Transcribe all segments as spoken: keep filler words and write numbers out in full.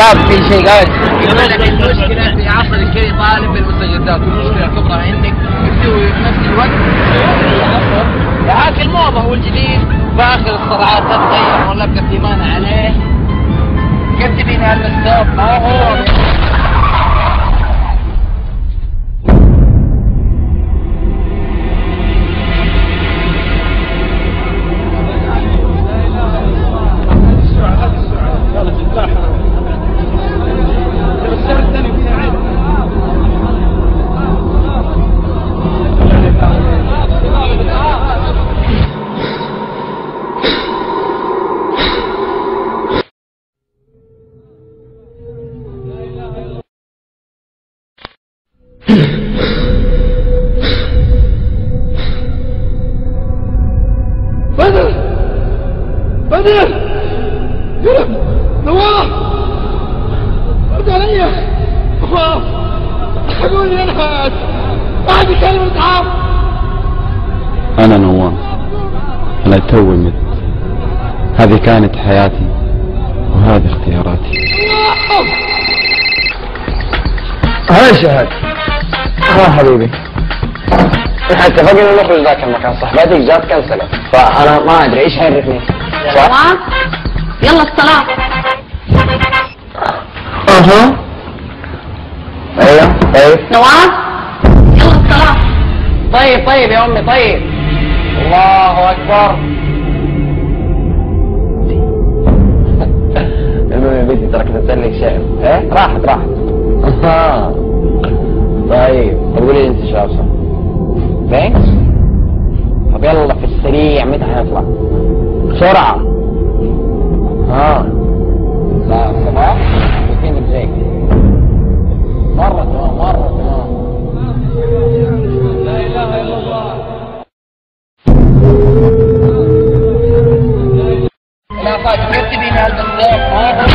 شباب في شيء قاعد. يقول لك المشكله في عصر الكري طالب بالمستجدات، والمشكله الكبرى عندك تسوي في نفس الوقت هاك الموضه والجديد باخر الصراعات تتغير ولا بقى في مانع عليه. كتبين هذا الستوب ما هو بدر بدر يا نواف رد علي نواف الحقوني يا ناس واحد يكلم تعاف. أنا نواف، أنا توي مت. هذه كانت حياتي وهذه اختياراتي. هاي شهد. ها حبيبي احنا اتفقنا نخرج ذاك المكان، صاحبتك جات كنسلت، فانا ما ادري ايش حيرفني. نواف يلا الصلاة. اها ايوه طيب نواف يلا الصلاة. طيب طيب يا امي طيب. الله اكبر. المهم يا بنتي ترى كنت اسالك شيء. ايه راحت راحت. اها طيب طب قولي لي انت شو ابصر؟ بينكس؟ طب يلا في السريع متى هنطلع؟ بسرعة. ها لا صباح روتين بريك. مرة تمام مرة تمام. لا اله الا الله. لا فاك كتبين هذا الضيف.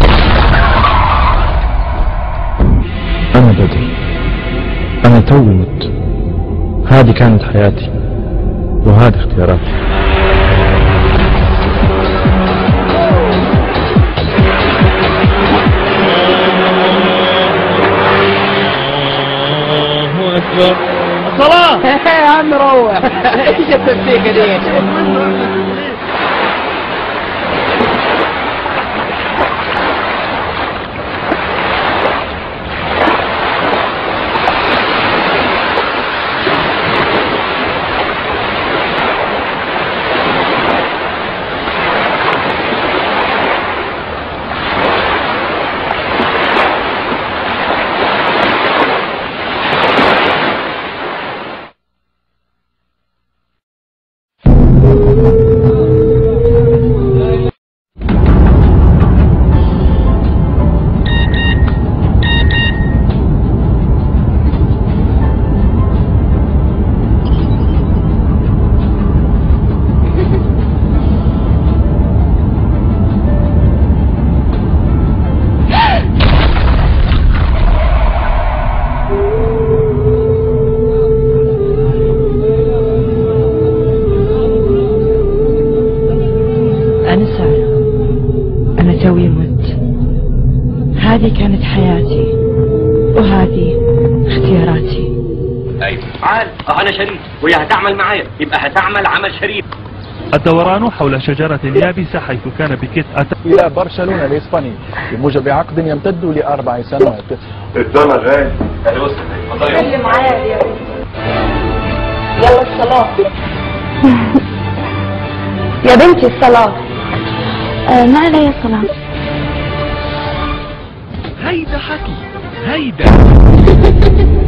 أنا بدر، أنا توي مت. هذه كانت حياتي وهذه اختياراتي. الله اكبر. الصلاة. يا عم روح. ايش التمسيكة دي؟ توي مت. هذه كانت حياتي وهذه اختياراتي. ايوه تعال انا شريف وهي هتعمل معايا يبقى هتعمل عمل شريف. الدوران حول شجرة يابسة حيث كان بيكيت أتى إلى برشلونة الإسباني بموجب عقد يمتد لأربع سنوات. الزمن غالي. أهلا وسهلا. اللي معايا يا يلا الصلاة. يا بنتي الصلاة. آه ما علي صلاة. هيدا حكي هيدا